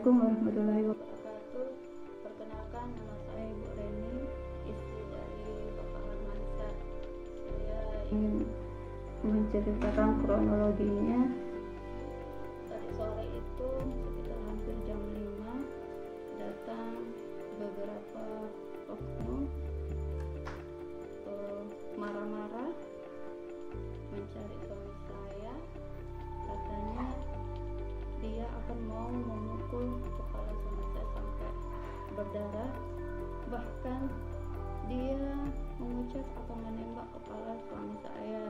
Assalamualaikum warahmatullahi wabarakatuh. Perkenalkan, nama saya Ibu Reni, istri dari Bapak Armansyah. Saya ingin menceritakan kronologinya. Tadi sore itu sekitar hampir jam 5 datang beberapa oknum marah-marah mencari suami saya. Katanya dia akan mau memukul kepala suami saya sampai berdarah, bahkan dia mengucap akan menembak kepala suami saya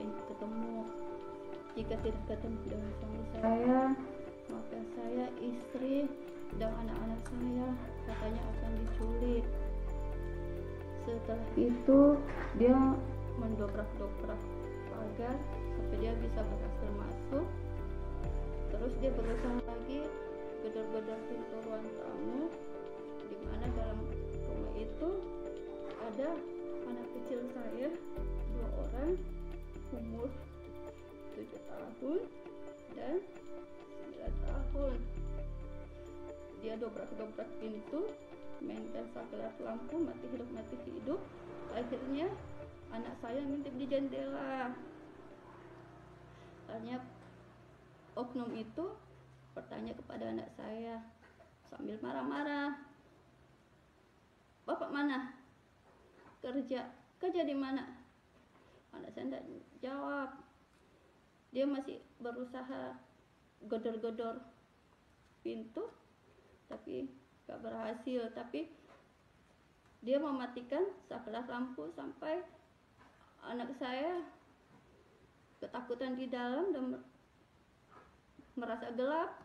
jika tidak ketemu dengan suami saya, maka saya, istri dan anak-anak saya katanya akan diculik. Setelah itu dia mendobrak-dobrak pagar sampai dia bisa berhasil masuk. Terus dia berusaha lagi gedor-gedor pintu ruang tamu, di mana dalam rumah itu ada anak kecil saya 2 orang, umur 7 tahun dan 9 tahun. Dia dobrak-dobrak pintu, mainkan saklar lampu, mati hidup. Akhirnya anak saya ngintip di jendela. Tanya oknum itu bertanya kepada anak saya sambil marah-marah, "Bapak mana? Kerja di mana?" Anak saya tidak jawab. Dia masih berusaha gedor-gedor pintu, tapi gak berhasil. Tapi dia mematikan saklar lampu sampai anak saya ketakutan di dalam dan merasa gelap.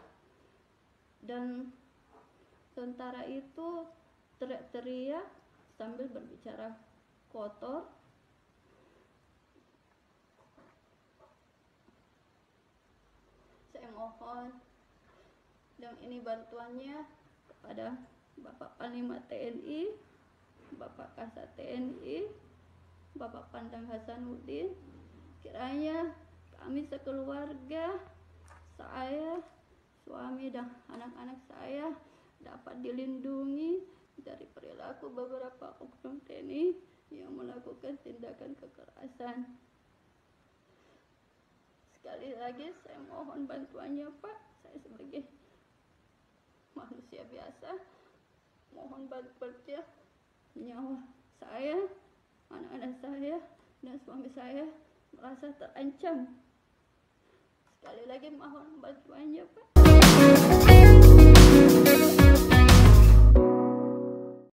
Dan sementara itu teriak-teriak sambil berbicara kotor. Saya mohon dan ini bantuannya kepada Bapak Panglima TNI, Bapak Kasat TNI, Bapak Pandang Hasanuddin. Kiranya kami sekeluarga, saya, suami dan anak-anak saya dapat dilindungi dari perilaku beberapa oknum TNI yang melakukan tindakan kekerasan. Sekali lagi saya mohon bantuannya, Pak. Saya sebagai manusia biasa mohon bantuannya. Nyawa saya, anak-anak saya dan suami saya merasa terancam. Sekali lagi mohon bantuannya, Pak.